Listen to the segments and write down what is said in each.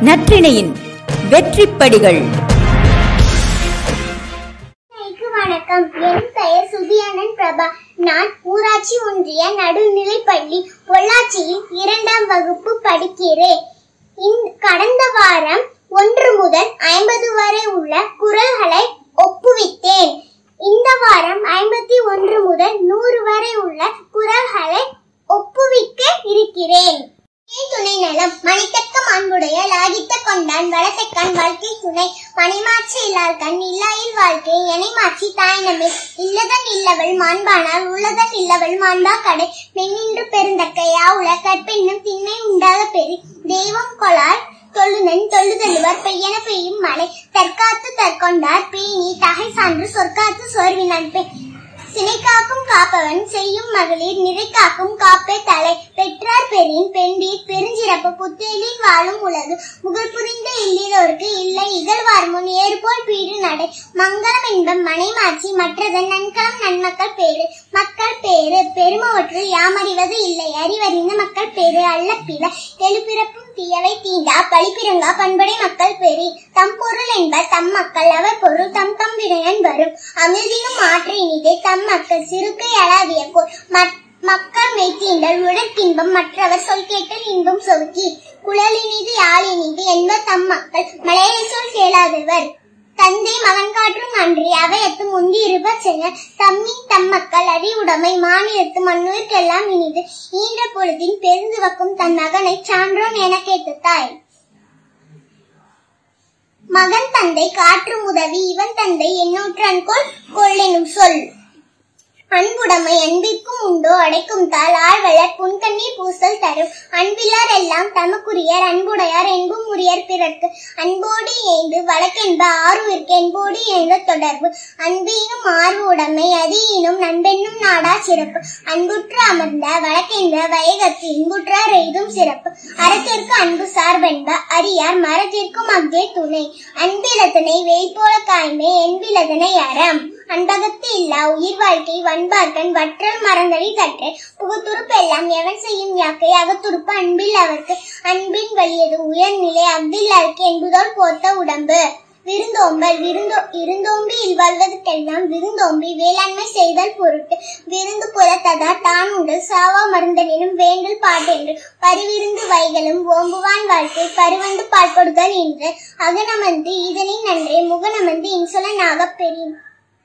நற்றிணையின் வெற்றிப்படிகள். வணக்கம். என் பெயர் சுதியானன் பிரபா. நான் ஊராட்சி ஒன்றிய நடுநிலைப்பள்ளி பொள்ளாச்சியில் 2ஆம் வகுப்பு படிக்கிறேன். கடந்த வாரம் 1 முதல் 50 வரை உள்ள குறள்களை ஒப்புவித்தேன். இந்த வாரம் 51 முதல் 100 வரை உள்ள குறள்களை ஒப்புவிக்க இருக்கிறேன். துணை நலம். மணித்தக்க மாண்புடைய லாகித்த கொண்டான் வளத்தக்கன் வாழ்க்கை துணை பணிமாற்றி இல்லார்கண் இல்லாயில் வாழ்க்கை எனை மாற்றி தாய்நமே இல்லதன் இல்லவள் மாண்பானால் உள்ளதன் இல்லவள் மாண்பா கடை மென்னின்று பெருந்தக்கையா உல கற்பெண்ணும் திண்மை உண்டாத பெரி தெய்வம் கொளார் தொழுநன் தொழுதலுவர் பெய்யன பெய்யும் மழை தற்காத்து தற்கொண்டார் பேணி தகை சான்று சொற்காத்து சோர்வினான் சினைக்காக்கும் காப்பவன் செய்யும் மகளிர் நிறைக்காக்கும் காப்பே தலை பெற்றார் பெரின் பெண்டீர் பெருஞ்சிறப்பு புத்தேலில் வாழும் உலகு முகல் புரிந்த இல்லிலோருக்கு இல்லை இகழ்வார் முன் ஏறுபோல் பீடு நடை மங்களம் என்பம் மனை மாற்றி மற்றதன் நன்கலம் நன்மக்கள் பேரு மக்கள் பேரு பெருமவற்றுள் யாமறிவது இல்லை அறிவறிந்த மக்கள் பேரு அல்ல பிற தெளிப்பிறப்பும் தீயவை தீண்டா பழிப்பிறங்கா பண்படை மக்கள் பெரி தம் பொருள் என்பர் தம் மக்கள் அவர் பொருள் தம் தம் வினையன் வரும் அமிழ்தினும் மாற்று இனிதே தம் மக்கள் சிறுக்கை அளாவிய மக்கள் மெய்த்தீண்டல் உடற்கின்பம் மற்றவர் சொல் கேட்டல் இன்பம் சொலுக்கி குழலினிது யாழினிது என்பர் தம் மக்கள் மலையை சொல் கேளாதவர் தந்தை மகன் காற்றும் அன்றி அவையத்து முந்தி இருப்ப செய்ய தம்மின் தம் மக்கள் அறிவுடைமை மாநிலத்து மண்ணுயிர்க்கெல்லாம் இனிது ஈன்ற பொழுதின் பெருந்துவக்கும் தன் மகனை சான்றோன் என கேட்ட தாய் மகன் தந்தை காற்றும் உதவி இவன் தந்தை எண்ணூற்றன்கொள் கொள்ளெனும் சொல் அன்புடைமை அன்பிற்கும் உண்டோ அடைக்கும் தாள் ஆழ்வளர் புன்கண்ணீர் பூசல் தரும் அன்பிலார் எல்லாம் தமக்குரியர் அன்புடையார் என்பும் உரியர் பிறர்க்கு அன்போடு ஏந்து வழக்கென்ப ஆறுவிற்கு என்போடு ஏந்த தொடர்பு அன்பீனும் ஆர்வு உடைமை அதீனும் நண்பென்னும் நாடா சிறப்பு அன்புற்று அமர்ந்த வழக்கென்ப வயகத்து இன்புற்றார் எய்தும் சிறப்பு அறத்திற்கு அன்பு சார்பென்ப அறியார் மரத்திற்கும் அஃதே துணை அன்பிலதனை வெய்போல காய்மை என்பிலதனை அறம் அன்பகத்து இல்லா உயிர் வாழ்க்கை வன்பார்கண் வற்றல் மரங்களை தற்ற புகுத்துறுப்பு எல்லாம் எவன் செய்யும் யாக்கை அகத்துறுப்பு அன்பில் அவர்க்கு அன்பின் வலியது உயர்நிலை அஃதில்லார்க்கு என்பதோல் போத்த உடம்பு விருந்தோம்பல் இருந்தோம்பி இல்வாழ்வதற்கெல்லாம் விருந்தோம்பி வேளாண்மை செய்தல் பொருட்டு விருந்து புறத்ததா தான் உண்டல் சாவா மருந்தனினும் வேண்டல் பாட்டென்று பரிவிருந்து வைகளும் ஓம்புவான் வாழ்க்கை பருவந்து பாற்படுதல் என்று அகனமந்து இதனின் நன்றே முகனமந்து இன்சொல நாகப் பெரின்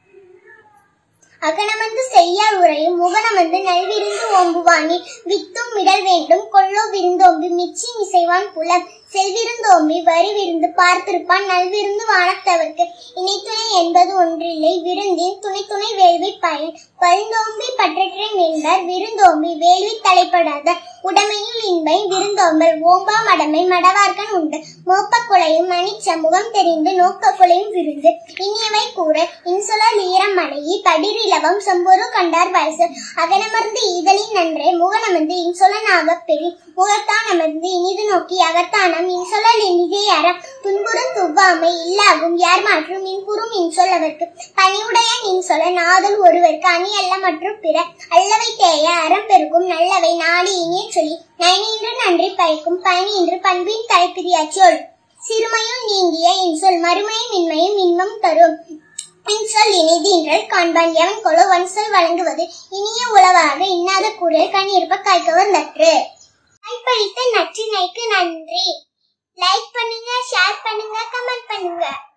அகனமந்து செய்யார் உரையும் முகனமந்து நல்விருந்து ஓம்புவானி வித்தும் மிடல் வேண்டும் கொள்ளோ விருந்தோம்பி மிச்சி மிசைவான் புலம் செல்விருந்தோம்பி வரி விருந்து பார்த்திருப்பான் நல்விருந்து வானத்தவர்க்கு இணைத்துணை என்பது ஒன்றில்லை விருந்தின் துணை துணை வேள்வி பயன் பழுந்தோம்பி பற்றற்றை மீன்பார் விருந்தோம்பி வேள்வி தலைப்படாத உடமையில் இன்பை விருந்தோம்பல் ஓம்பா மடமை மடவார்கன் உண்டு மோப்ப கொலையும் மணிச்ச முகம் தெரிந்து நோக்க கொலையும் விருந்து இனியவை கூற இன்சொலால் ஈரம் மழையி படிரிலவம் செம்பொரு கண்டார் வயசு அகனமர்ந்து ஈதலின் நன்றே முகனமர்ந்து இன்சொலனாக பெரி முகத்தான் அமர்ந்து இனிது நோக்கி அகத்தானம் இன்சொலால் இனிதே அறம் துன்புறும் துவ்வாமை இல்லாகும் யார் மாற்றும் இன்புறும் இன்சொல் அவர்க்கு பணிவுடையன் இன்சொல நாதல் ஒருவருக்கு அணி அல்ல மற்றும் பிற அல்லவை தேய அறம் பெருக்கும் நல்லவை நாடி இனிய சொல்லி நயனின்று நன்றி பயக்கும் பயணி என்று பண்பின் தலைப்பிரியா சொல் சிறுமையும் நீங்கிய இன்சொல் மறுமையும் இன்மையும் இன்பம் தரும் இன்சொல் இனிது என்றால் காண்பான் எவன் கொலோ வன்சொல் வழங்குவது இனிய உளவாக இன்னாத குரல் கண் இருப்ப காய்க்கவர் நற்று. படித்த நற்றினைக்கு நன்றி. லைக் பண்ணுங்க, ஷேர் பண்ணுங்க, கமெண்ட் பண்ணுங்க.